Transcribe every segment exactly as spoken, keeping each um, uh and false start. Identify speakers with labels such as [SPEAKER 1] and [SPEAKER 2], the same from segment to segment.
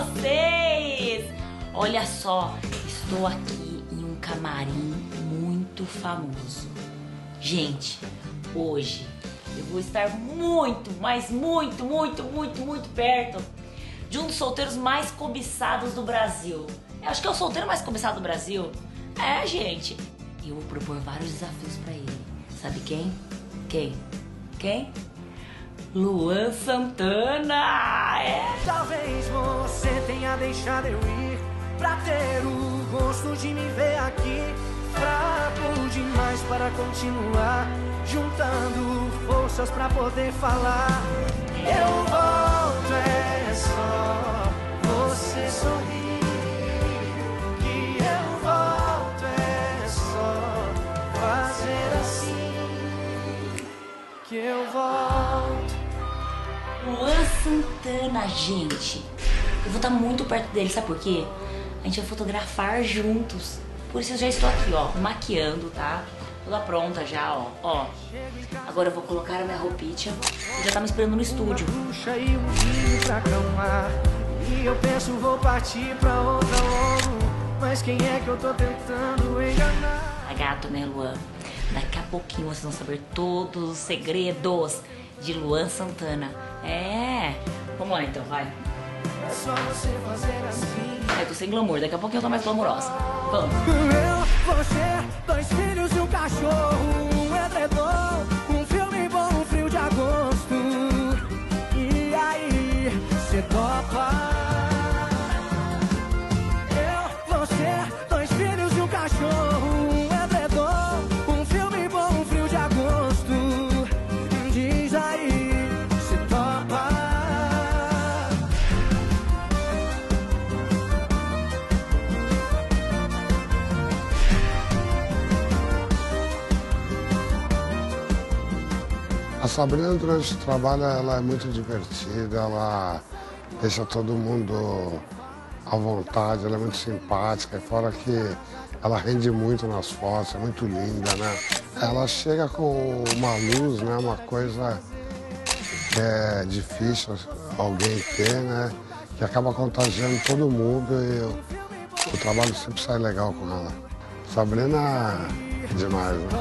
[SPEAKER 1] vocês? Olha só, estou aqui em um camarim muito famoso. Gente, hoje eu vou estar muito, mas muito, muito, muito, muito perto de um dos solteiros mais cobiçados do Brasil. Eu acho que é o solteiro mais cobiçado do Brasil. É, gente. E eu vou propor vários desafios pra ele. Sabe quem? Quem? Quem? Luan Santana! É.
[SPEAKER 2] Talvez você tenha deixado eu ir pra ter o gosto de me ver aqui. Fraco demais para continuar, juntando forças pra poder falar. Eu volto, é só você sorrir. Que eu volto, é só fazer assim. Que eu volto.
[SPEAKER 1] Luan Santana, gente. Eu vou estar muito perto dele, sabe por quê? A gente vai fotografar juntos. Por isso eu já estou aqui, ó, maquiando, tá? Toda pronta já, ó, ó. Agora eu vou colocar a minha roupinha. Ele já tá me esperando no estúdio.
[SPEAKER 2] Uma bruxa e um vinho pra acalmar. E eu penso vou partir pra outra logo. Mas quem é que eu tô tentando enganar?
[SPEAKER 1] A gato, né, Luan? Daqui a pouquinho vocês vão saber todos os segredos de Luan Santana. É. Vamos lá então, vai.
[SPEAKER 2] É só você fazer assim.
[SPEAKER 1] Eu tô sem glamour, daqui a pouquinho eu tô mais glamourosa. Vamos.
[SPEAKER 2] Eu, você, dois filhos e um cachorro, um edredom, um filme bom, um frio de agosto. E aí, cê topa? Eu, você, dois filhos e um cachorro, um edredom, um filme bom, um frio de agosto. Diz aí, cê topa?
[SPEAKER 3] A Sabrina, durante o trabalho, ela é muito divertida, ela deixa todo mundo à vontade, ela é muito simpática, fora que ela rende muito nas fotos, é muito linda, né? Ela chega com uma luz, né, uma coisa que é difícil alguém ter, né, que acaba contagiando todo mundo e o, o trabalho sempre sai legal com ela. Sabrina é demais, né?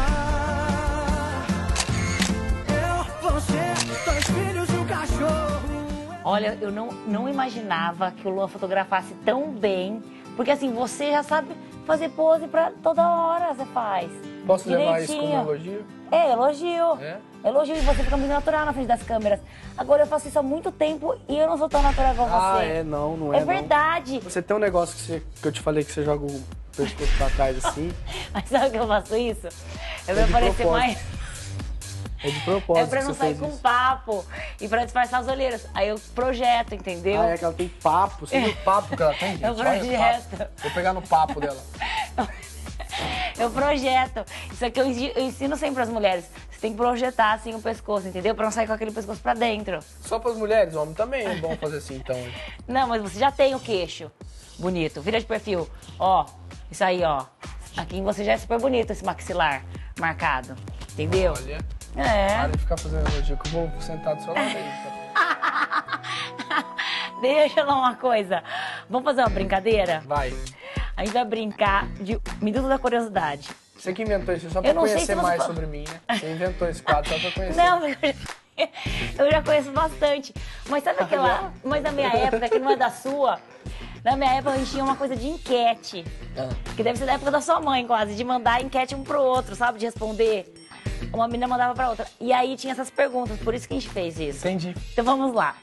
[SPEAKER 1] Olha, eu não, não imaginava que o Luan fotografasse tão bem. Porque assim, você já sabe fazer pose pra toda hora, você faz.
[SPEAKER 4] Posso levar isso
[SPEAKER 1] direitinho.
[SPEAKER 4] como elogio?
[SPEAKER 1] É, elogio.
[SPEAKER 4] É?
[SPEAKER 1] Elogio, e você fica muito natural na frente das câmeras. Agora eu faço isso há muito tempo e eu não sou tão natural igual
[SPEAKER 4] Ah,
[SPEAKER 1] você.
[SPEAKER 4] é, não, não é.
[SPEAKER 1] É
[SPEAKER 4] não.
[SPEAKER 1] verdade.
[SPEAKER 4] Você tem um negócio que, você, que eu te falei que você joga o pescoço pra trás assim.
[SPEAKER 1] Mas sabe que eu faço isso? Eu
[SPEAKER 4] É
[SPEAKER 1] vou
[SPEAKER 4] de
[SPEAKER 1] parecer
[SPEAKER 4] propósito.
[SPEAKER 1] mais...
[SPEAKER 4] É de propósito.
[SPEAKER 1] É pra
[SPEAKER 4] que
[SPEAKER 1] não
[SPEAKER 4] você
[SPEAKER 1] sair
[SPEAKER 4] fez
[SPEAKER 1] com
[SPEAKER 4] isso.
[SPEAKER 1] papo e pra disfarçar as olheiras. Aí eu projeto, entendeu?
[SPEAKER 4] Ah, é que ela tem papo. Você viu o papo que ela tem, gente?
[SPEAKER 1] Eu
[SPEAKER 4] Olha esse
[SPEAKER 1] projeto.
[SPEAKER 4] papo. Vou pegar no papo dela.
[SPEAKER 1] Eu projeto. Isso aqui eu ensi- eu ensino sempre pras mulheres. Você tem que projetar assim o pescoço, entendeu? Pra não sair com aquele pescoço pra dentro.
[SPEAKER 4] Só pras mulheres, homem também é bom fazer assim, então.
[SPEAKER 1] Não, mas você já tem o queixo bonito. Vira de perfil. Ó, isso aí, ó. Aqui em você já é super bonito esse maxilar marcado. Entendeu?
[SPEAKER 4] Olha.
[SPEAKER 1] É.
[SPEAKER 4] Para de ficar fazendo elogio que eu vou sentar do seu lado aí. Tá?
[SPEAKER 1] Deixa eu falar uma coisa. Vamos fazer uma brincadeira?
[SPEAKER 4] Vai.
[SPEAKER 1] A gente vai brincar de Minuto da Curiosidade.
[SPEAKER 4] Você que inventou isso só
[SPEAKER 1] Eu
[SPEAKER 4] pra
[SPEAKER 1] não sei
[SPEAKER 4] conhecer
[SPEAKER 1] se você
[SPEAKER 4] mais
[SPEAKER 1] fa-
[SPEAKER 4] sobre mim, né? Você inventou esse quadro só pra conhecer.
[SPEAKER 1] Não, eu já, eu já conheço bastante. Mas sabe aquela... Mas na minha época, que não é da sua... Na minha época a gente tinha uma coisa de enquete.
[SPEAKER 4] Ah.
[SPEAKER 1] Que deve ser da época da sua mãe quase. De mandar enquete um pro outro, sabe? De responder. Uma menina mandava pra outra. E aí tinha essas perguntas, por isso que a gente fez isso.
[SPEAKER 4] Entendi.
[SPEAKER 1] Então vamos lá.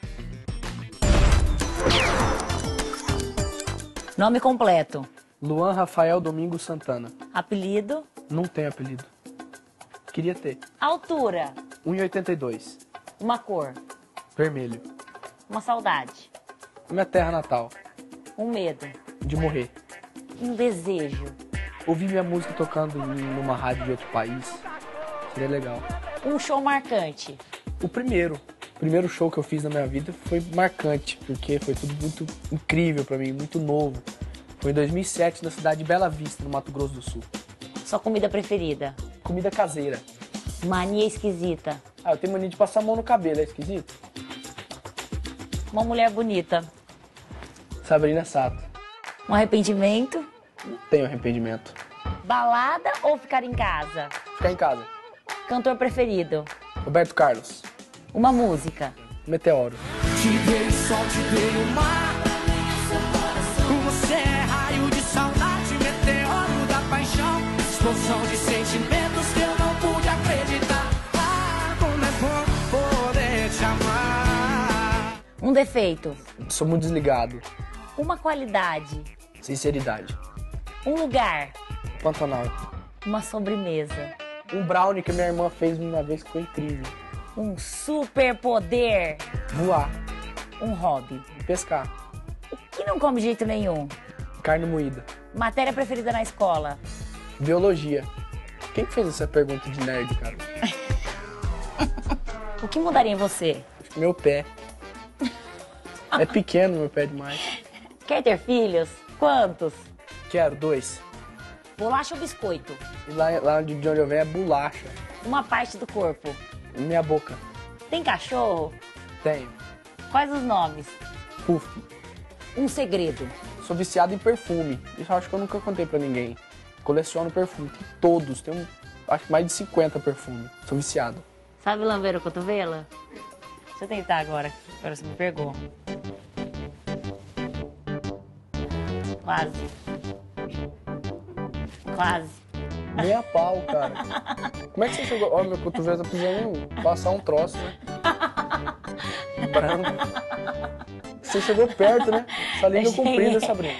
[SPEAKER 1] Nome completo.
[SPEAKER 4] Luan Rafael Domingos Santana.
[SPEAKER 1] Apelido.
[SPEAKER 4] Não tem apelido. Queria ter.
[SPEAKER 1] Altura.
[SPEAKER 4] um e oitenta e dois.
[SPEAKER 1] Uma cor.
[SPEAKER 4] Vermelho.
[SPEAKER 1] Uma saudade.
[SPEAKER 4] Minha terra natal.
[SPEAKER 1] Um medo.
[SPEAKER 4] De morrer.
[SPEAKER 1] Um desejo.
[SPEAKER 4] Ouvir minha música tocando em numa rádio de outro país. Seria legal.
[SPEAKER 1] Um show marcante.
[SPEAKER 4] O primeiro. O primeiro show que eu fiz na minha vida foi marcante, porque foi tudo muito incrível pra mim, muito novo. Foi em dois mil e sete, na cidade de Bela Vista, no Mato Grosso do Sul.
[SPEAKER 1] Sua comida preferida.
[SPEAKER 4] Comida caseira.
[SPEAKER 1] Mania esquisita.
[SPEAKER 4] Ah, eu tenho mania de passar a mão no cabelo, é esquisito?
[SPEAKER 1] Uma mulher bonita.
[SPEAKER 4] Sabrina Sato.
[SPEAKER 1] Um arrependimento?
[SPEAKER 4] Não tenho arrependimento.
[SPEAKER 1] Balada ou ficar em casa?
[SPEAKER 4] Ficar em casa.
[SPEAKER 1] Cantor preferido?
[SPEAKER 4] Roberto Carlos.
[SPEAKER 1] Uma música?
[SPEAKER 4] Meteoro.
[SPEAKER 2] Te dei o sol, te dei o mar. Você é raio de saudade, meteoro da paixão. Explosão de sentimentos que eu não pude acreditar. Ah, como é bom poder te amar.
[SPEAKER 1] Um defeito?
[SPEAKER 4] Sou muito desligado.
[SPEAKER 1] Uma qualidade?
[SPEAKER 4] Sinceridade.
[SPEAKER 1] Um lugar?
[SPEAKER 4] Pantanal.
[SPEAKER 1] Uma sobremesa?
[SPEAKER 4] Um brownie que minha irmã fez uma vez que foi incrível.
[SPEAKER 1] Um superpoder?
[SPEAKER 4] Voar.
[SPEAKER 1] Um hobby?
[SPEAKER 4] Pescar.
[SPEAKER 1] O que não come de jeito nenhum?
[SPEAKER 4] Carne moída.
[SPEAKER 1] Matéria preferida na escola?
[SPEAKER 4] Biologia. Quem que fez essa pergunta de nerd, cara?
[SPEAKER 1] O que mudaria em você?
[SPEAKER 4] Acho que meu pé. É pequeno meu pé demais.
[SPEAKER 1] Quer ter filhos? Quantos?
[SPEAKER 4] Quero dois.
[SPEAKER 1] Bolacha ou biscoito?
[SPEAKER 4] E lá, lá de onde eu venho é bolacha.
[SPEAKER 1] Uma parte do corpo?
[SPEAKER 4] Minha boca.
[SPEAKER 1] Tem cachorro?
[SPEAKER 4] Tenho.
[SPEAKER 1] Quais os nomes?
[SPEAKER 4] Puff.
[SPEAKER 1] Um segredo?
[SPEAKER 4] Sou viciado em perfume. Isso eu acho que eu nunca contei pra ninguém. Coleciono perfume. Tem todos. Tenho acho que mais de cinquenta perfumes. Sou viciado.
[SPEAKER 1] Sabe lamber o cotovelo? Deixa eu tentar agora. Agora você me pegou. Quase. Quase.
[SPEAKER 4] Nem a pau, cara. Como é que você chegou? Ó, meu cotovelo tá precisando passar um troço, né? Branco. Você chegou perto, né? Essa língua comprida, Sabrina.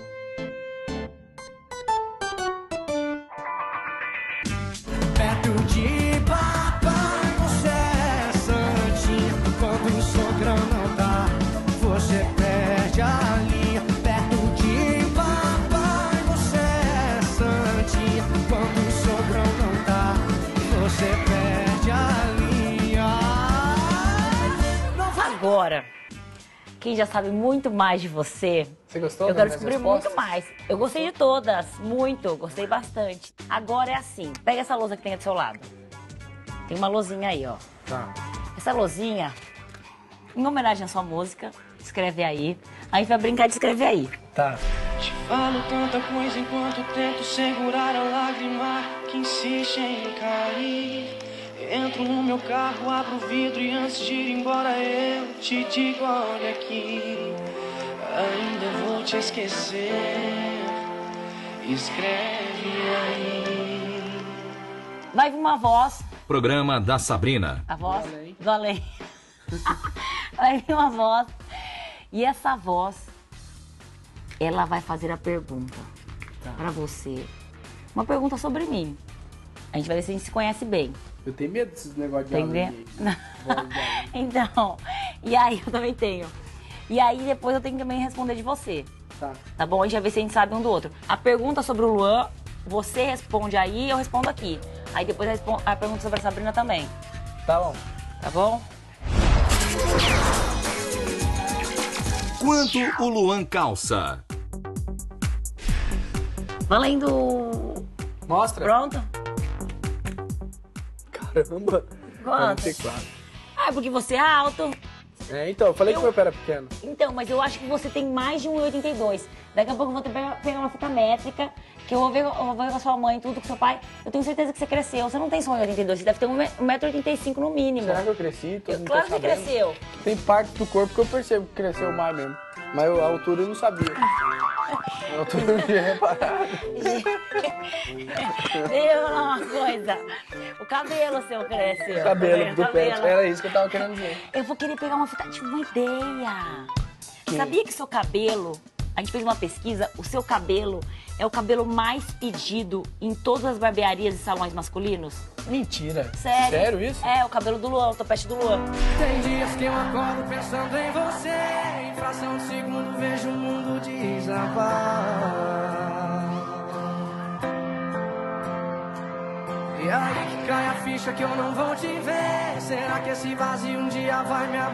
[SPEAKER 2] Perto de papai, você é santinha. Quando o sogrão não dá, você perde a linha. Perto de papai, você é santinha. Quando o sogrão não dá, você perde a linha. Não vai.
[SPEAKER 1] Agora, quem já sabe muito mais de você,
[SPEAKER 4] Você gostou?
[SPEAKER 1] eu quero
[SPEAKER 4] das
[SPEAKER 1] descobrir
[SPEAKER 4] respostas?
[SPEAKER 1] muito mais. Eu gostei de todas, muito, gostei bastante. Agora é assim, pega essa lousa que tem do seu lado. Tem uma lousinha aí, ó.
[SPEAKER 4] Tá.
[SPEAKER 1] Essa lousinha, em homenagem à sua música, escreve aí. A gente vai brincar de escrever aí.
[SPEAKER 4] Tá.
[SPEAKER 2] Te falo tanta coisa enquanto tento segurar a lágrima que insiste em cair. Entro no meu carro, abro o vidro e antes de ir embora eu te digo, olha aqui, ainda vou te esquecer, escreve aí.
[SPEAKER 1] Vai vir uma voz,
[SPEAKER 5] Programa da Sabrina.
[SPEAKER 1] a voz do além. Vai vir uma voz e essa voz, ela vai fazer a pergunta
[SPEAKER 4] Tá.
[SPEAKER 1] pra você. Uma pergunta sobre mim. A gente vai ver se a gente se conhece bem.
[SPEAKER 4] Eu tenho medo desses negócios de
[SPEAKER 1] Entendeu?
[SPEAKER 4] além aí. Voz de além.
[SPEAKER 1] Então, e aí eu também tenho. E aí depois eu tenho que também responder de você.
[SPEAKER 4] Tá.
[SPEAKER 1] Tá bom? A gente vai ver se a gente sabe um do outro. A pergunta sobre o Luan, você responde aí, eu respondo aqui. Aí depois a, respon- a pergunta sobre a Sabrina também.
[SPEAKER 4] Tá bom.
[SPEAKER 1] Tá bom?
[SPEAKER 5] Quanto o Luan calça?
[SPEAKER 1] Valendo.
[SPEAKER 4] Mostra.
[SPEAKER 1] Pronto?
[SPEAKER 4] Caramba.
[SPEAKER 1] Quanto?
[SPEAKER 4] quarenta e quatro.
[SPEAKER 1] Ah, porque você é alto.
[SPEAKER 4] É, então, eu falei
[SPEAKER 1] Eu-
[SPEAKER 4] que meu pé era pequeno.
[SPEAKER 1] Então, mas eu acho que você tem mais de um e oitenta e dois. Daqui a pouco eu vou ter que pegar, pegar uma fita métrica, que eu vou, ver, eu vou ver com a sua mãe, tudo, com seu pai. Eu tenho certeza que você cresceu. Você não tem só um e oitenta e dois, você deve ter um e metro e oitenta e cinco no mínimo.
[SPEAKER 4] Será que eu cresci? Todo
[SPEAKER 1] Eu-
[SPEAKER 4] mundo
[SPEAKER 1] claro
[SPEAKER 4] tá
[SPEAKER 1] que
[SPEAKER 4] sabendo.
[SPEAKER 1] cresceu.
[SPEAKER 4] Tem parte do corpo que eu percebo que cresceu mais mesmo. Mas eu- a altura eu não sabia. A altura eu não tinha reparado.
[SPEAKER 1] Deixa eu falar uma coisa. O cabelo seu cresceu.
[SPEAKER 4] Cabelo
[SPEAKER 1] tá
[SPEAKER 4] do
[SPEAKER 1] vendo?
[SPEAKER 4] pé.
[SPEAKER 1] Cabelo.
[SPEAKER 4] Era isso que eu tava querendo dizer.
[SPEAKER 1] Eu vou querer pegar uma fita. Tive uma ideia. Sabia que seu cabelo, a gente fez uma pesquisa, o seu cabelo é o cabelo mais pedido em todas as barbearias e salões masculinos?
[SPEAKER 4] Mentira.
[SPEAKER 1] Sério.
[SPEAKER 4] Sério isso?
[SPEAKER 1] É, o cabelo do Luan, o topete do Luan.
[SPEAKER 2] Tem dias que eu acordo pensando em você. Em fração de segundo vejo o mundo desabar. E aí que cai a ficha que eu não vou te ver. Será que esse vazio um dia vai me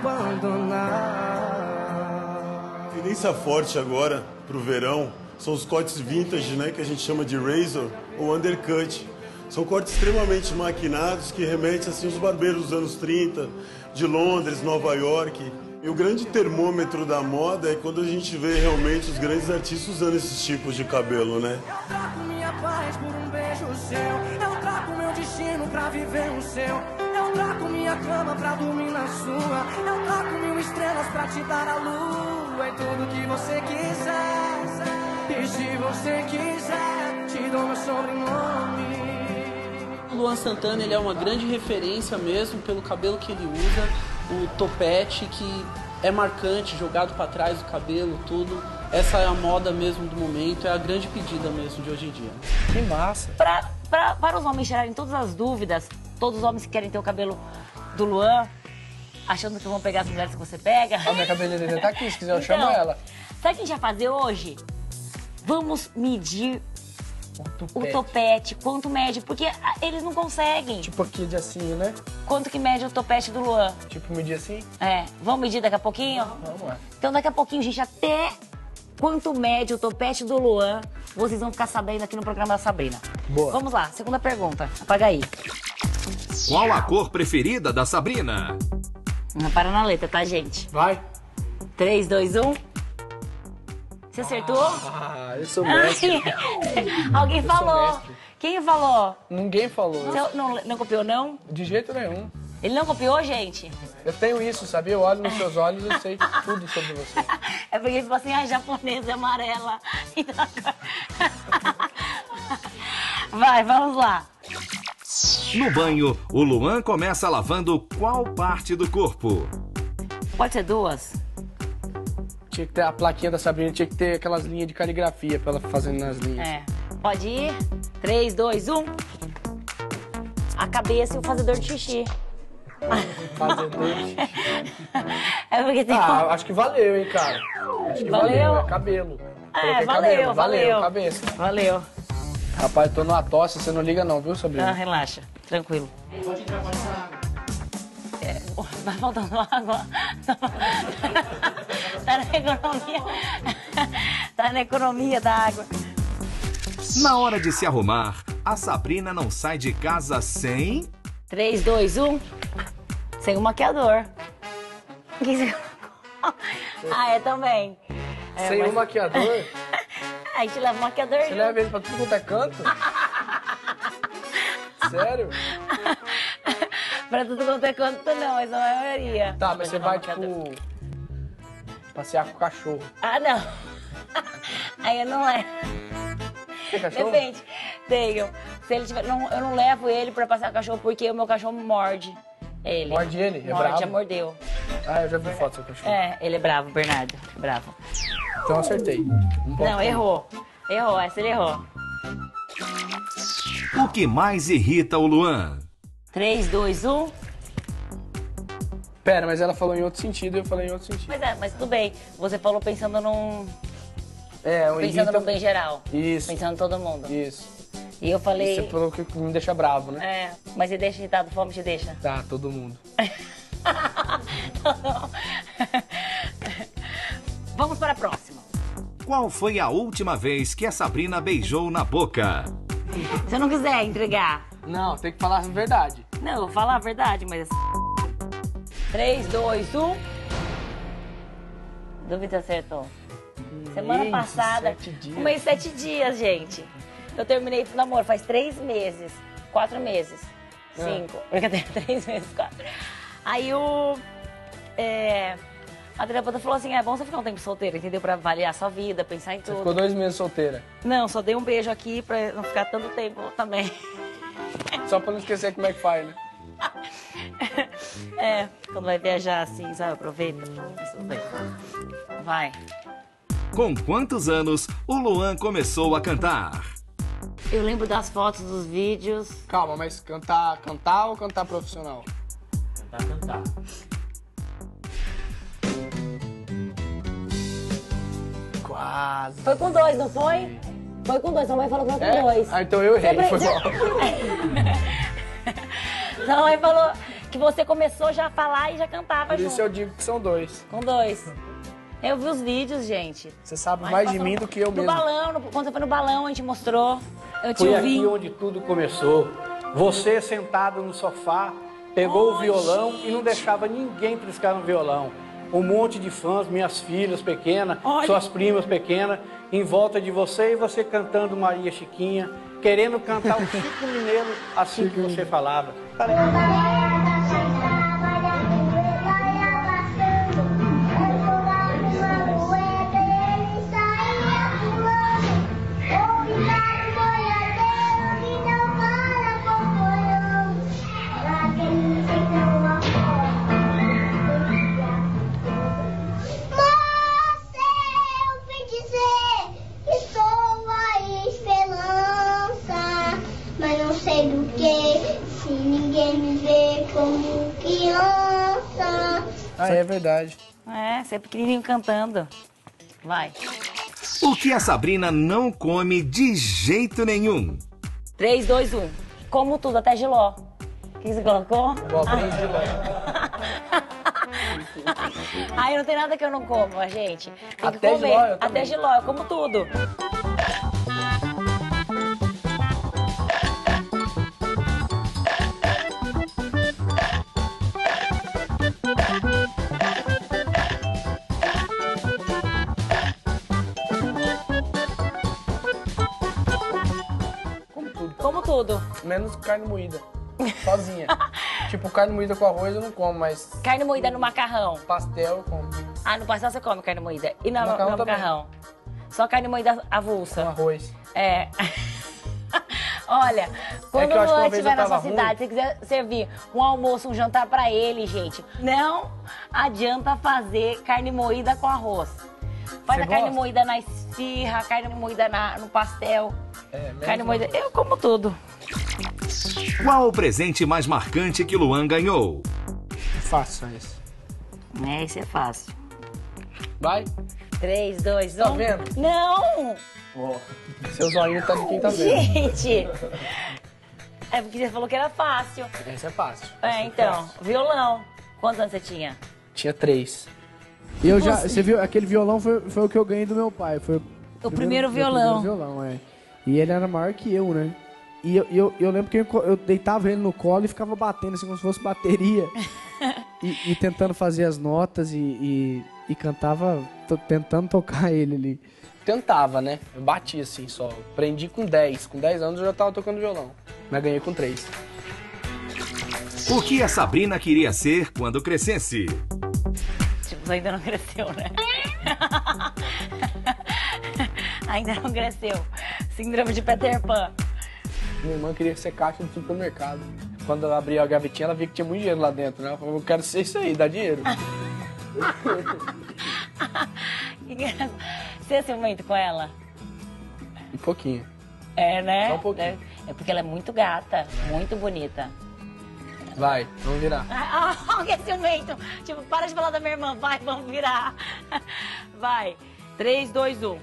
[SPEAKER 2] abandonar?
[SPEAKER 6] Tendência forte agora pro verão são os cortes vintage, né, que a gente chama de razor ou undercut. São cortes extremamente maquinados que remetem assim aos barbeiros dos anos trinta, de Londres, Nova York. E o grande termômetro da moda é quando a gente vê realmente os grandes artistas usando esses tipos de cabelo, né?
[SPEAKER 2] Eu troco minha paz por um beijo seu. Eu troco meu destino pra viver o seu. Eu troco minha cama pra dormir na sua. Eu troco mil estrelas pra te dar a lua. E tudo que você quiser. E se você quiser, te dou meu sobrenome.
[SPEAKER 4] O Luan Santana, ele é uma grande referência mesmo pelo cabelo que ele usa. O topete, que é marcante, jogado pra trás do cabelo, tudo. Essa é a moda mesmo do momento, é a grande pedida mesmo de hoje em dia. Que massa!
[SPEAKER 1] Pra, pra, para os homens tirarem todas as dúvidas, todos os homens que querem ter o cabelo do Luan, achando que vão pegar as mulheres que você pega.
[SPEAKER 4] A minha cabeleireira tá aqui, se quiser eu
[SPEAKER 1] então,
[SPEAKER 4] chamo ela.
[SPEAKER 1] Sabe o que a gente vai fazer hoje? Vamos medir
[SPEAKER 4] O topete.
[SPEAKER 1] o topete, quanto mede, porque ah, eles não conseguem.
[SPEAKER 4] Tipo aqui de assim, né?
[SPEAKER 1] Quanto que mede o topete do Luan?
[SPEAKER 4] Tipo medir assim?
[SPEAKER 1] É, vamos medir daqui a pouquinho?
[SPEAKER 4] Vamos lá.
[SPEAKER 1] Então daqui a pouquinho, gente, até quanto mede o topete do Luan, vocês vão ficar sabendo aqui no programa da Sabrina.
[SPEAKER 4] Boa.
[SPEAKER 1] Vamos lá, segunda pergunta. Apaga aí.
[SPEAKER 5] Qual a cor preferida da Sabrina?
[SPEAKER 1] Não para na letra, tá, gente?
[SPEAKER 4] Vai.
[SPEAKER 1] três, dois, um. Você acertou?
[SPEAKER 4] Ah, eu sou mestre.
[SPEAKER 1] Alguém falou.
[SPEAKER 4] mestre.
[SPEAKER 1] Quem falou?
[SPEAKER 4] Ninguém falou
[SPEAKER 1] Você
[SPEAKER 4] isso.
[SPEAKER 1] não, não copiou, não?
[SPEAKER 4] De jeito nenhum.
[SPEAKER 1] Ele não copiou, gente?
[SPEAKER 4] Eu tenho isso, sabia? Eu olho nos seus olhos e eu sei tudo sobre você.
[SPEAKER 1] É porque ele falou assim, ah, japonesa é amarela. Então, vai, vamos lá.
[SPEAKER 5] No banho, o Luan começa lavando qual parte do corpo?
[SPEAKER 1] Pode ser duas?
[SPEAKER 4] Tinha que ter a plaquinha da Sabrina, tinha que ter aquelas linhas de caligrafia pra ela fazendo nas linhas.
[SPEAKER 1] É. Pode ir? três, dois, um. A cabeça e o fazedor de xixi.
[SPEAKER 4] Fazedor de xixi.
[SPEAKER 1] É porque tem
[SPEAKER 4] Ah,
[SPEAKER 1] um...
[SPEAKER 4] acho que valeu, hein, cara. Acho que
[SPEAKER 1] Valeu?
[SPEAKER 4] valeu, é cabelo.
[SPEAKER 1] É,
[SPEAKER 4] Coloquei
[SPEAKER 1] valeu,
[SPEAKER 4] cabelo.
[SPEAKER 1] valeu.
[SPEAKER 4] cabeça.
[SPEAKER 1] Valeu.
[SPEAKER 4] Rapaz, eu tô numa tosse, você não liga não, viu, Sabrina?
[SPEAKER 1] Ah, relaxa. Tranquilo.
[SPEAKER 4] Pode entrar, pode entrar.
[SPEAKER 1] É, vai faltando água. Tá na economia. Tá na economia da água.
[SPEAKER 5] Na hora de se arrumar, a Sabrina não sai de casa sem...
[SPEAKER 1] três, dois, um. Sem o maquiador. O que você colocou? Ah, é também. É,
[SPEAKER 4] Sem
[SPEAKER 1] mas-
[SPEAKER 4] um maquiador?
[SPEAKER 1] A gente leva o maquiador
[SPEAKER 4] Você
[SPEAKER 1] junto.
[SPEAKER 4] leva ele pra tudo quanto é canto? Sério?
[SPEAKER 1] Pra tudo quanto é canto, não, mas a maioria.
[SPEAKER 4] Tá, mas você
[SPEAKER 1] levar
[SPEAKER 4] vai,
[SPEAKER 1] o maquiador.
[SPEAKER 4] tipo, passear com o cachorro.
[SPEAKER 1] Ah, não. Aí eu não levo.
[SPEAKER 4] Tem cachorro?
[SPEAKER 1] Depende. Tenho. Se ele tiver, não, eu não levo ele pra passear com o cachorro porque o meu cachorro morde ele.
[SPEAKER 4] Morde ele? É
[SPEAKER 1] Morde,
[SPEAKER 4] bravo?
[SPEAKER 1] já mordeu.
[SPEAKER 4] Ah, eu já vi foto do seu cachorro.
[SPEAKER 1] É, ele é bravo, Bernardo. Bravo.
[SPEAKER 4] Então eu acertei. Um ponto.
[SPEAKER 1] Não, errou. Errou, essa ele errou.
[SPEAKER 5] O que mais irrita o Luan?
[SPEAKER 1] três, dois, um.
[SPEAKER 4] Pera, mas ela falou em outro sentido e eu falei em outro sentido.
[SPEAKER 1] Mas é, mas tudo bem. Você falou pensando num.
[SPEAKER 4] É, o
[SPEAKER 1] Pensando
[SPEAKER 4] irrita...
[SPEAKER 1] no bem geral.
[SPEAKER 4] Isso.
[SPEAKER 1] Pensando em todo mundo.
[SPEAKER 4] Isso.
[SPEAKER 1] E eu falei.
[SPEAKER 4] Você falou que me deixa bravo, né?
[SPEAKER 1] É, mas você deixa irritado, fome te deixa.
[SPEAKER 4] Tá, todo mundo.
[SPEAKER 1] Vamos para a próxima.
[SPEAKER 5] Qual foi a última vez que a Sabrina beijou na boca?
[SPEAKER 1] Se eu não quiser entregar.
[SPEAKER 4] Não, tem que falar a verdade.
[SPEAKER 1] Não, eu vou falar a verdade, mas. três, dois, um. Dúvida acertou. Semana
[SPEAKER 4] Mês,
[SPEAKER 1] passada.
[SPEAKER 4] sete dias.
[SPEAKER 1] Um mês, sete dias, gente. Eu terminei o namoro faz três meses. Quatro meses.
[SPEAKER 4] É.
[SPEAKER 1] Cinco. Brincadeira, três meses, quatro. Aí o. É, a terapeuta falou assim: é bom você ficar um tempo solteira, entendeu? Pra avaliar a sua vida, pensar em
[SPEAKER 4] Você
[SPEAKER 1] tudo.
[SPEAKER 4] ficou dois meses solteira.
[SPEAKER 1] Não, só dei um beijo aqui pra não ficar tanto tempo também.
[SPEAKER 4] Só pra não esquecer como é que faz, né?
[SPEAKER 1] É, quando vai viajar assim, sabe? Aproveita. Mas tudo bem. Vai.
[SPEAKER 5] Com quantos anos o Luan começou a cantar?
[SPEAKER 1] Eu lembro das fotos, dos vídeos.
[SPEAKER 4] Calma, mas cantar, cantar ou cantar profissional?
[SPEAKER 7] Cantar, cantar.
[SPEAKER 4] Quase.
[SPEAKER 1] Foi com dois, não foi? Foi com dois, sua mãe falou que foi com
[SPEAKER 4] É?
[SPEAKER 1] dois.
[SPEAKER 4] Ah, então eu errei,
[SPEAKER 1] Você-
[SPEAKER 4] foi
[SPEAKER 1] você-
[SPEAKER 4] mal.
[SPEAKER 1] Sua mãe falou que você começou já a falar e já cantava
[SPEAKER 4] Por
[SPEAKER 1] junto.
[SPEAKER 4] isso eu digo que são dois.
[SPEAKER 1] Com dois. Eu vi os vídeos, gente.
[SPEAKER 4] Você sabe
[SPEAKER 1] Mas
[SPEAKER 4] mais de
[SPEAKER 1] passou
[SPEAKER 4] mim
[SPEAKER 1] no-
[SPEAKER 4] do que eu
[SPEAKER 1] no
[SPEAKER 4] mesmo.
[SPEAKER 1] balão, no- quando você foi no balão, a gente mostrou. Eu te
[SPEAKER 7] Foi
[SPEAKER 1] ouvi.
[SPEAKER 7] aqui onde tudo começou. Você sentado no sofá, pegou o violão e não deixava ninguém triscar no violão. um monte de fãs, minhas filhas pequenas,
[SPEAKER 1] Olha.
[SPEAKER 7] suas primas pequenas, em volta de você e você cantando Maria Chiquinha, querendo cantar o Chico Mineiro assim que você falava. Ah, é verdade.
[SPEAKER 1] É, você é pequenininho cantando. Vai.
[SPEAKER 5] O que a Sabrina não come de jeito nenhum?
[SPEAKER 1] três, dois, um. Como tudo, até giló. O que você colocou?
[SPEAKER 7] Abobrinha de ló.
[SPEAKER 1] Ai, não tem nada que eu não como, gente. Tem
[SPEAKER 7] Até
[SPEAKER 1] que comer.
[SPEAKER 7] giló, eu
[SPEAKER 1] Até
[SPEAKER 7] também.
[SPEAKER 1] giló, eu como tudo.
[SPEAKER 7] Como tudo.
[SPEAKER 1] Como tudo.
[SPEAKER 7] Menos carne moída. Sozinha. Tipo, carne moída com arroz eu não como, mas
[SPEAKER 1] Carne moída no macarrão.
[SPEAKER 7] pastel eu como.
[SPEAKER 1] Ah, no pastel você come carne moída. E no, no
[SPEAKER 7] Macarrão
[SPEAKER 1] macarrão?
[SPEAKER 7] também.
[SPEAKER 1] Só carne moída
[SPEAKER 7] Com
[SPEAKER 1] avulsa.
[SPEAKER 7] arroz.
[SPEAKER 1] É. Olha, quando
[SPEAKER 7] que eu
[SPEAKER 1] o
[SPEAKER 7] acho que uma
[SPEAKER 1] Luan
[SPEAKER 7] vez
[SPEAKER 1] estiver
[SPEAKER 7] eu
[SPEAKER 1] na sua
[SPEAKER 7] tava ruim.
[SPEAKER 1] cidade, se quiser servir um almoço, um jantar pra ele, gente, não adianta fazer carne moída com arroz. Faz
[SPEAKER 7] Você
[SPEAKER 1] a carne
[SPEAKER 7] gosta?
[SPEAKER 1] moída na esfirra, carne moída na, no pastel.
[SPEAKER 7] É, menos
[SPEAKER 1] Carne moída.
[SPEAKER 7] arroz.
[SPEAKER 1] Eu como tudo.
[SPEAKER 5] Qual o presente mais marcante que Luan ganhou?
[SPEAKER 7] Faça isso.
[SPEAKER 1] É, isso é fácil.
[SPEAKER 7] Vai.
[SPEAKER 1] três, dois, um.
[SPEAKER 7] Tá vendo?
[SPEAKER 1] Não!
[SPEAKER 7] Ó, seu zoinho tá de quem tá vendo.
[SPEAKER 1] Gente! É porque você falou que era fácil.
[SPEAKER 7] Esse é fácil.
[SPEAKER 1] É, então, violão. Quantos anos você tinha?
[SPEAKER 7] Tinha três.
[SPEAKER 8] E eu já, você viu, aquele violão foi, foi o que eu ganhei do meu pai. Foi
[SPEAKER 1] O primeiro
[SPEAKER 8] meu
[SPEAKER 1] violão.
[SPEAKER 8] primeiro violão, é. E ele era maior que eu, né? E eu, eu, eu lembro que eu, eu deitava ele no colo e ficava batendo assim como se fosse bateria. e, e tentando fazer as notas e, e, e cantava, to- tentando tocar ele ali.
[SPEAKER 7] Tentava, né? Eu bati assim só. Aprendi com dez. Com dez anos eu já tava tocando violão. Mas ganhei com três.
[SPEAKER 5] O que a Sabrina queria ser quando crescesse?
[SPEAKER 1] Tipo, você ainda não cresceu, né? Ainda não cresceu. Síndrome de Peter Pan.
[SPEAKER 7] Minha irmã queria ser caixa do supermercado. Quando ela abria a gavetinha, ela via que tinha muito dinheiro lá dentro, né? Ela falou, eu quero ser isso aí, dá dinheiro.
[SPEAKER 1] Que engraçado. Você é ciumento com ela?
[SPEAKER 7] Um pouquinho.
[SPEAKER 1] É, né?
[SPEAKER 7] Só um pouquinho.
[SPEAKER 1] É porque ela é muito gata, muito bonita.
[SPEAKER 7] Vai, vamos virar.
[SPEAKER 1] Ah, ah, que é ciumento. Tipo, para de falar da minha irmã. Vai, vamos virar. Vai. três, dois, um.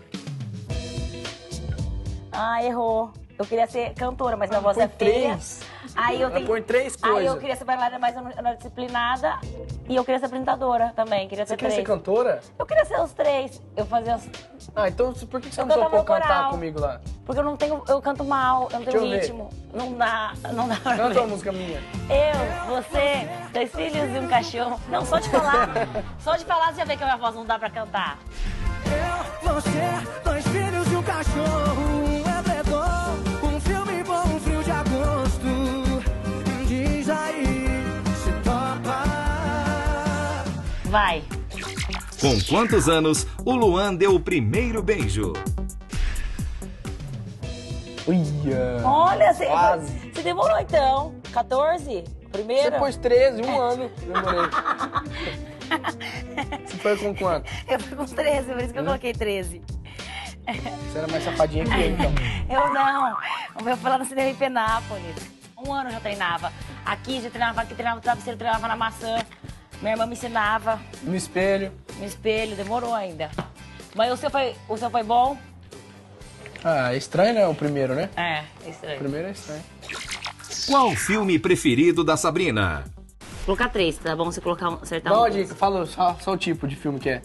[SPEAKER 1] Ah, errou. Eu queria ser cantora, mas minha voz
[SPEAKER 7] põe
[SPEAKER 1] é feia.
[SPEAKER 7] três.
[SPEAKER 1] Aí eu
[SPEAKER 7] Ela
[SPEAKER 1] tenho...
[SPEAKER 7] põe três
[SPEAKER 1] Aí eu
[SPEAKER 7] coisas.
[SPEAKER 1] queria ser bailarina mais na disciplinada. E eu queria ser apresentadora também. Queria ser
[SPEAKER 7] Você quer ser
[SPEAKER 1] três.
[SPEAKER 7] cantora?
[SPEAKER 1] Eu queria ser os três. Eu fazia os...
[SPEAKER 7] Ah, então por que você
[SPEAKER 1] Eu
[SPEAKER 7] não
[SPEAKER 1] cantava
[SPEAKER 7] topou
[SPEAKER 1] no coral.
[SPEAKER 7] cantar comigo lá?
[SPEAKER 1] Porque eu não tenho... Eu canto mal, eu não
[SPEAKER 7] Deixa
[SPEAKER 1] tenho
[SPEAKER 7] eu ver.
[SPEAKER 1] ritmo. Não dá, não dá pra
[SPEAKER 7] Canta
[SPEAKER 1] ver.
[SPEAKER 7] uma música minha.
[SPEAKER 1] Eu, você, dois filhos e um cachorro. Não, só de falar. Só de falar você já vê que a minha voz não dá pra cantar.
[SPEAKER 2] Eu, você, dois filhos e um cachorro, um edredom, um filme bom, um frio de agosto. Diz aí, se topa.
[SPEAKER 1] Vai.
[SPEAKER 5] Com quantos anos o Luan deu o primeiro beijo?
[SPEAKER 7] Uia.
[SPEAKER 1] Olha, você,
[SPEAKER 7] Quase.
[SPEAKER 1] você demorou então. quatorze? Primeiro?
[SPEAKER 7] Você pôs treze, um ano. Demorei. Você foi com quanto?
[SPEAKER 1] Eu fui com treze, por isso que eu coloquei treze.
[SPEAKER 7] Você era mais safadinha que eu, então.
[SPEAKER 1] Eu não. O meu foi lá no cinema em Penápolis. Um ano eu já treinava. Aqui já treinava, aqui treinava no travesseiro, treinava na maçã. Minha irmã me ensinava
[SPEAKER 7] No espelho.
[SPEAKER 1] no espelho, demorou ainda. Mas o seu foi, o seu foi bom?
[SPEAKER 7] Ah, é estranho, né? O primeiro, né?
[SPEAKER 1] É,
[SPEAKER 7] O
[SPEAKER 1] estranho.
[SPEAKER 7] primeiro é estranho.
[SPEAKER 5] Qual o filme preferido da Sabrina?
[SPEAKER 1] Colocar três, tá bom? Você colocar, um- acertar
[SPEAKER 7] Dá
[SPEAKER 1] um.
[SPEAKER 7] uma dica, fala só, só o tipo de filme que é.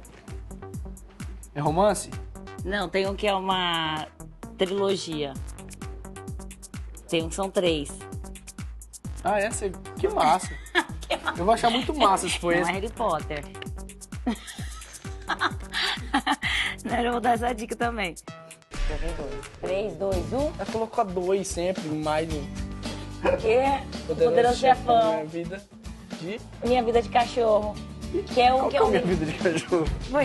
[SPEAKER 7] É romance?
[SPEAKER 1] Não, tem um que é uma trilogia. Tem um que são três.
[SPEAKER 7] Ah, é? Você... Que massa. Eu vou achar muito massa se for
[SPEAKER 1] Não
[SPEAKER 7] esse.
[SPEAKER 1] é Harry Potter. Não, eu vou dar essa dica também. três, dois, um.
[SPEAKER 4] Ela colocou dois sempre, mais no
[SPEAKER 1] Que é Poderoso Chefão.
[SPEAKER 4] Minha vida de...
[SPEAKER 1] Minha vida de cachorro. Que é o
[SPEAKER 4] Qual
[SPEAKER 1] que
[SPEAKER 4] que é
[SPEAKER 1] eu
[SPEAKER 4] a minha vida de cachorro?
[SPEAKER 1] Foi.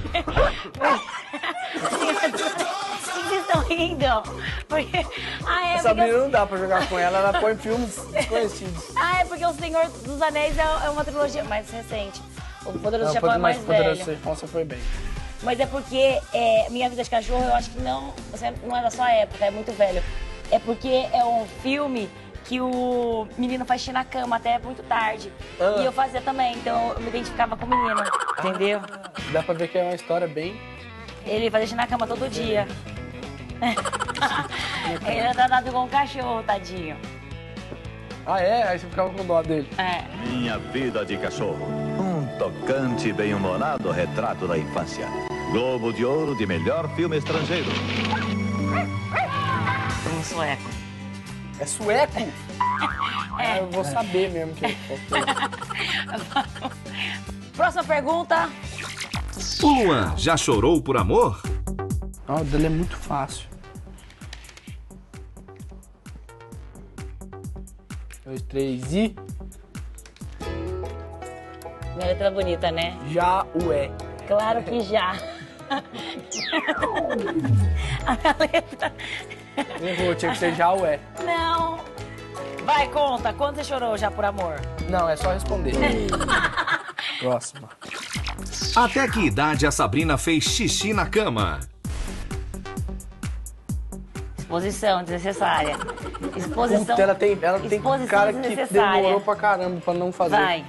[SPEAKER 1] Por que vocês estão rindo? Porque. Ah, é
[SPEAKER 4] Essa
[SPEAKER 1] porque.
[SPEAKER 4] menina não dá pra jogar com ela, ela põe filmes desconhecidos.
[SPEAKER 1] Ah, é porque O Senhor dos Anéis é é uma trilogia mais recente. O Poderoso
[SPEAKER 4] Não,
[SPEAKER 1] Chefão é mais
[SPEAKER 4] mas Poderoso
[SPEAKER 1] velho.
[SPEAKER 4] Chefão você foi bem.
[SPEAKER 1] Mas é porque é, Minha Vida de Cachorro, eu acho que não, você não é da sua época, é muito velho. É porque é um filme que o menino faz xixi na cama até muito tarde.
[SPEAKER 4] Ah.
[SPEAKER 1] E eu fazia também, então eu me identificava com o menino, entendeu?
[SPEAKER 4] Dá pra ver que é uma história bem...
[SPEAKER 1] Ele fazia xixi na cama todo dia. Ele era tratado igual um cachorro, tadinho.
[SPEAKER 4] Ah, é? Aí você ficava com dó dele.
[SPEAKER 1] É.
[SPEAKER 9] Minha Vida de Cachorro. Um tocante e bem-humorado retrato da infância. Globo de Ouro de melhor filme estrangeiro.
[SPEAKER 1] Um sueco.
[SPEAKER 4] É sueco? É. Eu vou saber mesmo que é.
[SPEAKER 1] Próxima pergunta.
[SPEAKER 5] O Luan já chorou por amor?
[SPEAKER 4] Ah, o dele é muito fácil. Dois, três e...
[SPEAKER 1] Minha letra bonita, né?
[SPEAKER 4] Já o é.
[SPEAKER 1] Claro que já. A minha letra...
[SPEAKER 4] Errou, tinha que ser já o é.
[SPEAKER 1] Não. Vai, conta. Quando você chorou já por amor?
[SPEAKER 4] Não, é só responder. Próxima.
[SPEAKER 5] Até que idade a Sabrina fez xixi na cama?
[SPEAKER 1] Exposição desnecessária. Exposição...
[SPEAKER 4] Puta, ela tem, ela tem
[SPEAKER 1] Exposição
[SPEAKER 4] cara que
[SPEAKER 1] desnecessária.
[SPEAKER 4] demorou pra caramba pra não fazer.
[SPEAKER 1] Vai.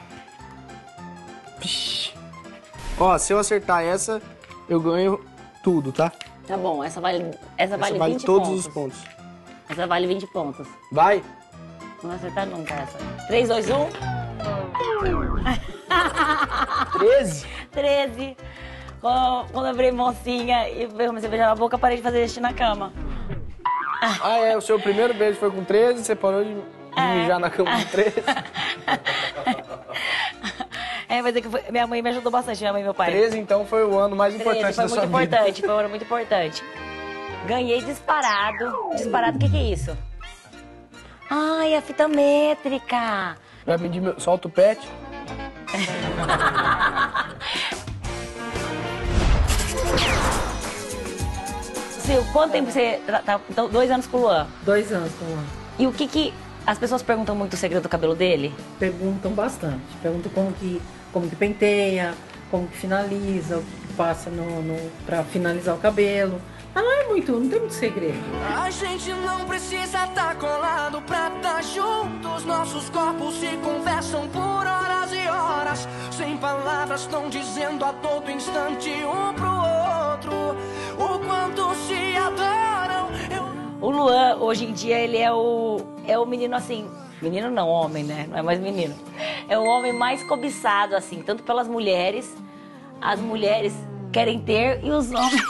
[SPEAKER 4] Psh. Ó, se eu acertar essa, eu ganho tudo, tá?
[SPEAKER 1] Tá bom, essa vale, essa
[SPEAKER 4] Essa
[SPEAKER 1] vale,
[SPEAKER 4] vale
[SPEAKER 1] vinte
[SPEAKER 4] todos
[SPEAKER 1] pontos.
[SPEAKER 4] os pontos.
[SPEAKER 1] Essa vale vinte pontos.
[SPEAKER 4] Vai?
[SPEAKER 1] Não vai acertar nunca essa. três, dois, um.
[SPEAKER 4] treze?
[SPEAKER 1] treze. Quando, quando eu virei mocinha e comecei a beijar na boca, parei de fazer xixi na cama.
[SPEAKER 4] Ah, é? O seu primeiro beijo foi com treze, você parou de, de
[SPEAKER 1] É.
[SPEAKER 4] mijar na cama com treze?
[SPEAKER 1] É, mas é que foi- minha mãe me ajudou bastante, minha mãe e meu pai.
[SPEAKER 4] treze, então, foi o ano mais
[SPEAKER 1] treze,
[SPEAKER 4] importante
[SPEAKER 1] foi
[SPEAKER 4] da
[SPEAKER 1] muito
[SPEAKER 4] sua vida.
[SPEAKER 1] importante, foi um ano muito importante. Ganhei disparado. Disparado, o que que é isso? Ai, a fita métrica.
[SPEAKER 4] Vai medir meu... Solta o pet.
[SPEAKER 1] Sil, quanto tempo você... Tá, tá- então, dois anos com o Luan.
[SPEAKER 10] Dois anos com o Luan.
[SPEAKER 1] E o que que... As pessoas perguntam muito o segredo do cabelo dele?
[SPEAKER 10] Perguntam bastante. Perguntam como que, como que penteia, como que finaliza, o que passa no, no, pra finalizar o cabelo. Mas não é muito, não tem muito segredo.
[SPEAKER 2] A gente não precisa estar colado pra estar juntos. Nossos corpos se conversam por horas e horas. Sem palavras estão dizendo a todo instante um pro outro o quanto se adoram. Eu...
[SPEAKER 1] O Luan, hoje em dia, ele é o, é o menino assim... Menino não, homem, né? Não é mais menino. É o homem mais cobiçado, assim, tanto pelas mulheres. As mulheres querem ter e os homens...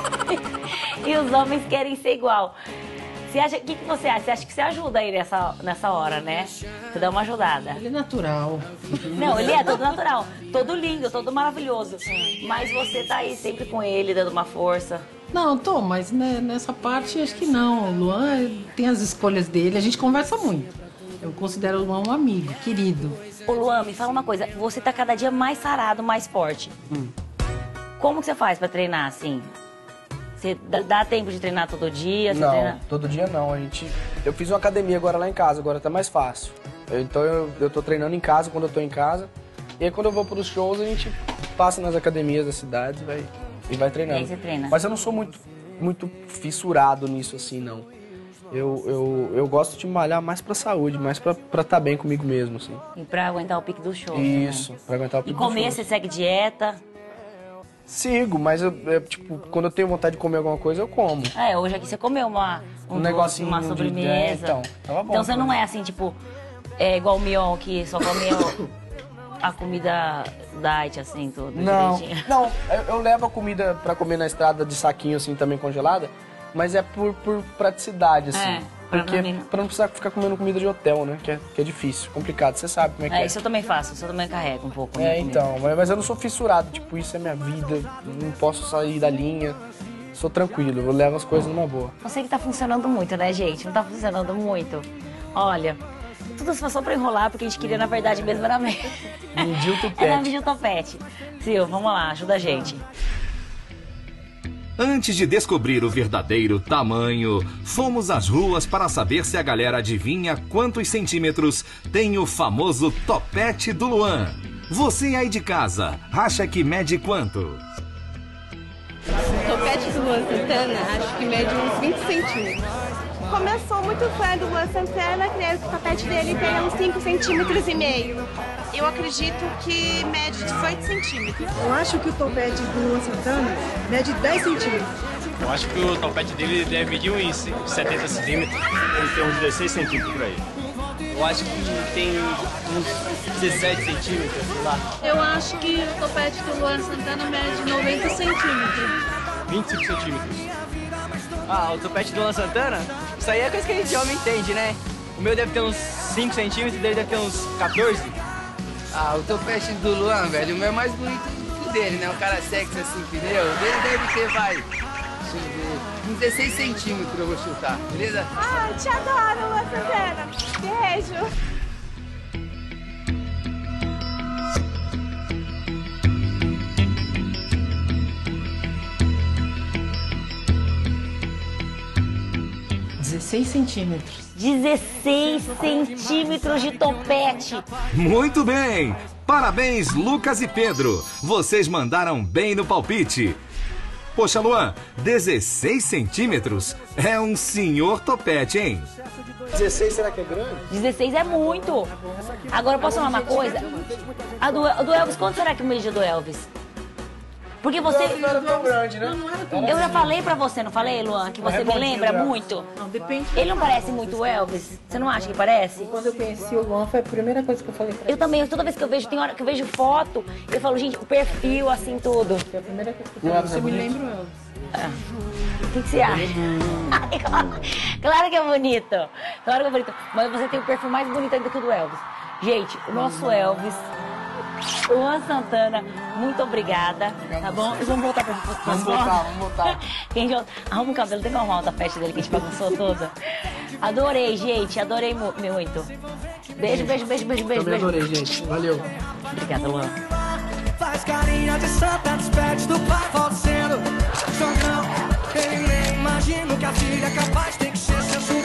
[SPEAKER 1] e os homens querem ser igual. Você acha, o que, que você acha? Você acha que você ajuda aí nessa, nessa hora, né? Você dá uma ajudada.
[SPEAKER 10] Ele é natural.
[SPEAKER 1] Não, ele é todo natural, todo lindo, todo maravilhoso. Mas você tá aí sempre com ele, dando uma força.
[SPEAKER 10] Não, tô, mas né, nessa parte acho que não. O Luan tem as escolhas dele, a gente conversa muito. Eu considero o Luan um amigo, querido.
[SPEAKER 1] Ô Luan, me fala uma coisa, você tá cada dia mais sarado, mais forte.
[SPEAKER 4] Hum.
[SPEAKER 1] Como que você faz pra treinar assim? Você dá, dá tempo de treinar todo dia? Você
[SPEAKER 4] Não,
[SPEAKER 1] treina...
[SPEAKER 4] todo dia não. A gente... Eu fiz uma academia agora lá em casa, agora tá mais fácil. Eu- Então eu, eu tô treinando em casa quando eu tô em casa. E aí quando eu vou pros shows, a gente passa nas academias da cidade e vai, e vai treinando.
[SPEAKER 1] E aí você treina?
[SPEAKER 4] Mas eu não sou muito, muito fissurado nisso assim, não. Eu, eu, eu gosto de malhar mais pra saúde, mais pra estar tá bem comigo mesmo, assim.
[SPEAKER 1] E pra aguentar o pique do show.
[SPEAKER 4] Isso,
[SPEAKER 1] Né?
[SPEAKER 4] pra aguentar o
[SPEAKER 1] E
[SPEAKER 4] pico
[SPEAKER 1] comer,
[SPEAKER 4] do show.
[SPEAKER 1] você segue dieta?
[SPEAKER 4] Sigo, mas eu, eu, tipo, quando eu tenho vontade de comer alguma coisa, eu como.
[SPEAKER 1] É, hoje aqui você comeu uma, um,
[SPEAKER 4] Um
[SPEAKER 1] doce,
[SPEAKER 4] negocinho
[SPEAKER 1] uma
[SPEAKER 4] de-
[SPEAKER 1] sobremesa.
[SPEAKER 4] é, então, tava bom,
[SPEAKER 1] Então você
[SPEAKER 4] tava
[SPEAKER 1] não
[SPEAKER 4] bom.
[SPEAKER 1] é assim, tipo, é igual o Mion, que só come o- a comida diet, assim, tudo
[SPEAKER 4] Não,
[SPEAKER 1] direitinho.
[SPEAKER 4] não, eu, eu levo a comida pra comer na estrada de saquinho, assim, também congelada, mas é por, por praticidade, assim.
[SPEAKER 1] É.
[SPEAKER 8] Porque não... pra não precisar ficar comendo comida de hotel, né? Que é, que é difícil, complicado. Você sabe como é que é.
[SPEAKER 1] É, isso eu também faço, isso eu também carrego um pouco.
[SPEAKER 8] É, então. Mas, mas eu não sou fissurado. Tipo, isso é minha vida. Não posso sair da linha. Sou tranquilo, eu levo as coisas numa boa.
[SPEAKER 1] Eu sei que tá funcionando muito, né, gente? Não tá funcionando muito. Olha, tudo só pra enrolar, porque a gente queria, na verdade, mesmo era medir
[SPEAKER 8] o topete.
[SPEAKER 1] Era medir o topete. Sil, vamos lá, ajuda a gente.
[SPEAKER 5] Antes de descobrir o verdadeiro tamanho, fomos às ruas para saber se a galera adivinha quantos centímetros tem o famoso topete do Luan. Você aí de casa, acha que mede quanto?
[SPEAKER 11] O topete do Luan Santana, acho que mede uns vinte centímetros. Começou muito fã do Luan Santana, creio que o topete dele tem uns cinco centímetros e meio. Eu acredito que mede dezoito centímetros.
[SPEAKER 12] Eu acho que o topete do Luan Santana mede dez centímetros.
[SPEAKER 13] Eu acho que o topete dele deve medir uns setenta centímetros. Ele tem uns dezesseis centímetros por aí. Eu acho que tem uns dezessete centímetros, sei lá.
[SPEAKER 14] Eu acho que o topete do Luan Santana mede noventa centímetros.
[SPEAKER 13] vinte e cinco centímetros.
[SPEAKER 15] Ah, o topete do Luan Santana? Isso aí é coisa que a gente homem entende, né? O meu deve ter uns cinco centímetros, o dele deve ter uns quatorze.
[SPEAKER 16] Ah, o topete do Luan, velho, o meu é mais bonito que o dele, né? O cara sexy assim, entendeu? O dele deve ter, vai, deixa eu ver, uns dezesseis centímetros eu vou chutar, beleza?
[SPEAKER 11] Ah, te adoro, Luan Santana. Beijo.
[SPEAKER 10] dezesseis centímetros.
[SPEAKER 1] dezesseis centímetros de topete.
[SPEAKER 5] Muito bem! Parabéns, Lucas e Pedro. Vocês mandaram bem no palpite. Poxa, Luan, dezesseis centímetros é um senhor topete, hein?
[SPEAKER 8] dezesseis, será que é grande?
[SPEAKER 1] dezesseis é muito. Agora, posso falar uma coisa? A do, a do Elvis, quanto será que mede do Elvis? Porque você...
[SPEAKER 8] Não era tão grande, né?
[SPEAKER 1] Eu já falei pra você, não falei, Luan? Que você me lembra muito?
[SPEAKER 10] Não, depende.
[SPEAKER 1] Ele não parece muito o Elvis? Você não acha que parece?
[SPEAKER 10] Quando eu conheci o Luan, foi a primeira coisa que eu falei pra ele.
[SPEAKER 1] Eu também, toda vez que eu vejo, tem hora que eu vejo foto, eu falo, gente, o perfil, assim, tudo.
[SPEAKER 10] Foi a primeira coisa que eu falei. Você me lembra o Elvis?
[SPEAKER 1] Ah. O que, que você acha? Ai, claro, claro que é bonito. Claro que é bonito. Mas você tem o perfil mais bonito ainda que o do Elvis. Gente, o nosso Elvis... Luan Santana, muito obrigada, tá bom? Vamos voltar pra foto.
[SPEAKER 8] Vamos voltar, vamos voltar.
[SPEAKER 1] Quem já... Arruma o cabelo, tem que arrumar o tapete dele que a gente bagunçou toda. Adorei, gente, adorei mu muito. Beijo, beijo, beijo, beijo, beijo.
[SPEAKER 8] Também adorei, gente. Valeu.
[SPEAKER 1] Obrigada, Luan.
[SPEAKER 2] Faz carinha de santa, despede do pai, volta cedo. Só não, ele nem imagina que a filha é capaz tem que ser censurada.